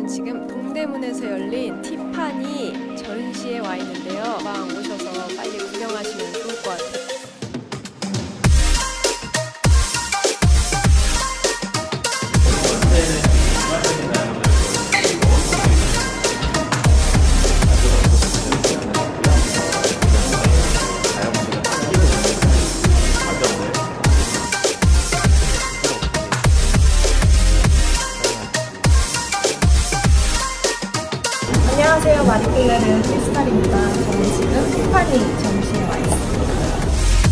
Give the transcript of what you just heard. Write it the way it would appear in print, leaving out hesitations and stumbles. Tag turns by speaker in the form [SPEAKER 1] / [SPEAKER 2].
[SPEAKER 1] 저는 지금 동대문에서 열린 티파니 전시에 와 있는데요. 방 오셔서 빨리 구경하시면 좋을 것 같아요.
[SPEAKER 2] 안녕하세요. 마리클레르 크리스탈입니다. 저는 지금 티파니 전시에 와 있습니다.